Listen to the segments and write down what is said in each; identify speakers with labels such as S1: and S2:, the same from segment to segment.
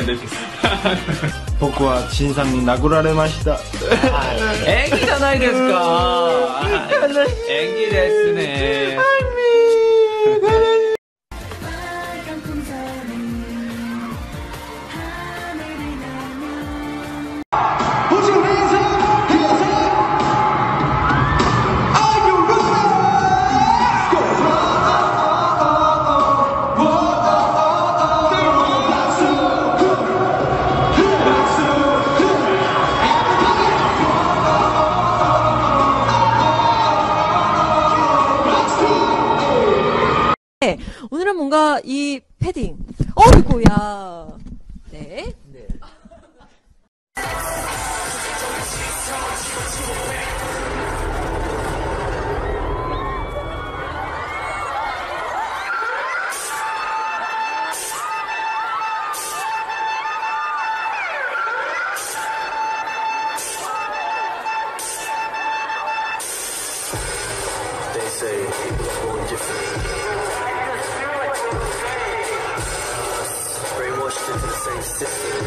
S1: 僕は陳さんに殴られました。
S2: 演技じゃないですか。演技ですね。
S3: 오늘은 뭔가 이 패딩, 어이구야. 네. 네.
S4: They say born different. Brainwashed into the same system.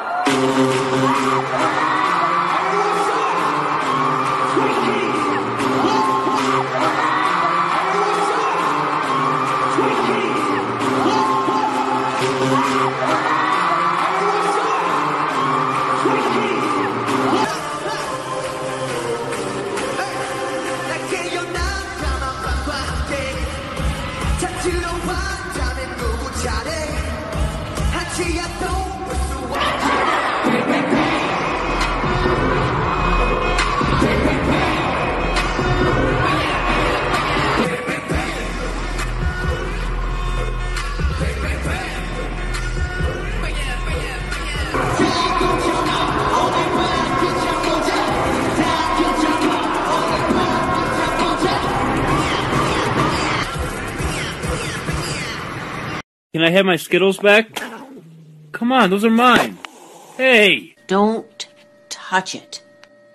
S5: Can I have my Skittles back? Come on, those are mine. Hey!
S6: Don't touch it.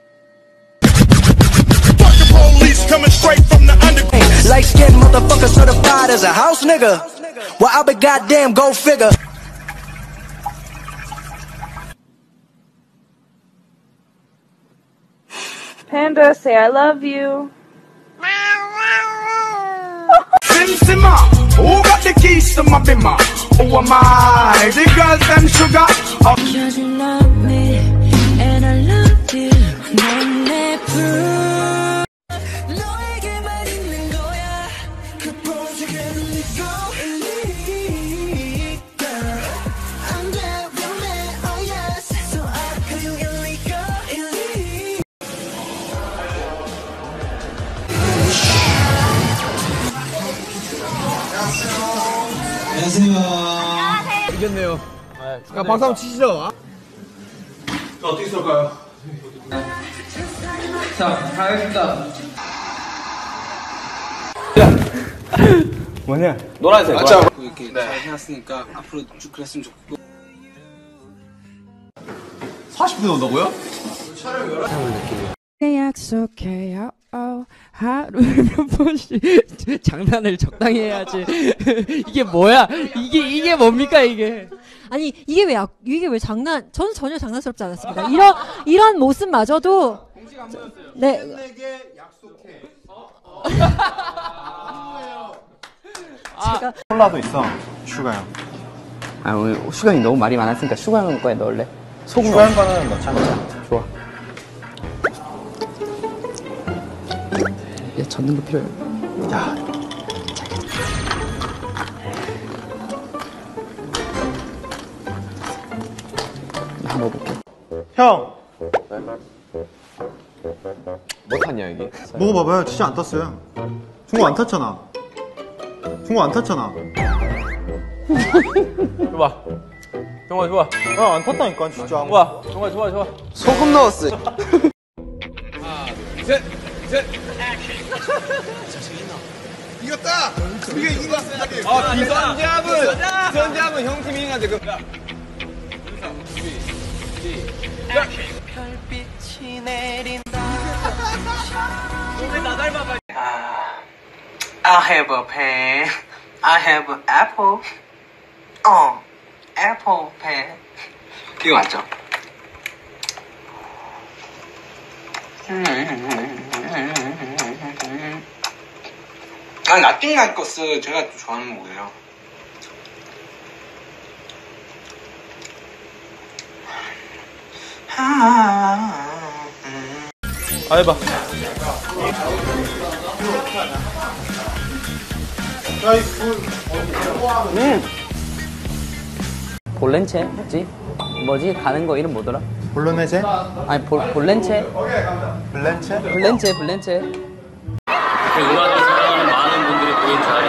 S7: Fuck the police coming straight from the underground.
S8: Light skinned motherfucker certified as a house nigga. Well, I be goddamn go figure.
S9: Panda, say I love you.
S7: Simmer, who got the keys to my bimmer? Who am I? The girls them sugar.
S10: Cause you love me and I love you. 넌 내 품. 너에게만 있는 거야. 그 보직에는 네가 elite girl. I'm there for me, oh yes. So I call you illegal elite.
S1: 안녕하세요.
S11: 이겼네요. 야, 박수 한번 치시죠.
S1: 어떻게 쏠까요?
S2: 자, 가겠습니다.
S1: 뭐냐?
S11: 노란색.
S1: 맞죠?
S11: 이렇게 잘 해놨으니까 앞으로 쭉 그랬으면 좋겠고.
S1: 40분 온다고요?
S3: 약속해요. 하루에 몇 번씩 장난을 적당히 해야지. 이게 뭐야? 이게 뭡니까 이게? 아니 이게 왜 장난? 저는 전혀 장난스럽지 않았습니다. 이런 모습마저도 네. 제가
S1: 콜라도 있어. 슈가요.
S12: 아 오늘 슈가이 너무 말이 많았으니까 슈가는 거에 넣을래? 소금
S1: 슈가한 거는 넣자.
S12: 좋아. 얘 젓는 거 필요해.
S1: 야.
S12: 한번 먹어볼게.
S1: 형.
S11: 뭐 탔냐 여기?
S1: 먹어봐봐요. 진짜 안 탔어요. 중국 안 탔잖아. 중국 안 탔잖아.
S11: 좋아. 정말 좋아.
S1: 아, 안 탔다니까 진짜.
S11: 좋아. 정말 좋아.
S12: 소금 넣었어.
S11: 하나, 둘, 셋.
S7: 이겼다. 우리가 이긴 것 같습니다.
S11: 아, 기선제압은 형 팀이 이긴 것 같아. 그럼.
S8: 별빛이 내린다.
S11: 나 닮아봐.
S12: I have a pen. I have an apple. Apple pen.
S11: 이거 맞죠? 나띵 날거스 제가 또 좋아하는 곡이에요.
S1: 해봐.
S12: 볼렌체 뭐지? 뭐지? 가는 거 이름 뭐더라?
S1: 볼로네제?
S12: 아니 볼렌체?
S1: 블렌체?
S12: 블렌체.
S2: 그 음악을 사랑하는 많은 분들이 모인 자리.